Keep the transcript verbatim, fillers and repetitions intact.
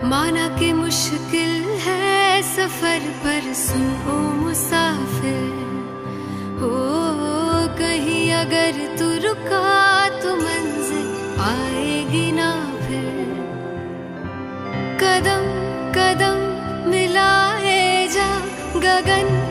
माना कि मुश्किल है सफर पर सुन ओ मुसाफिर, हो कहीं अगर तू रुका तो मंजिल आएगी ना फिर। कदम कदम मिलाए जा गगन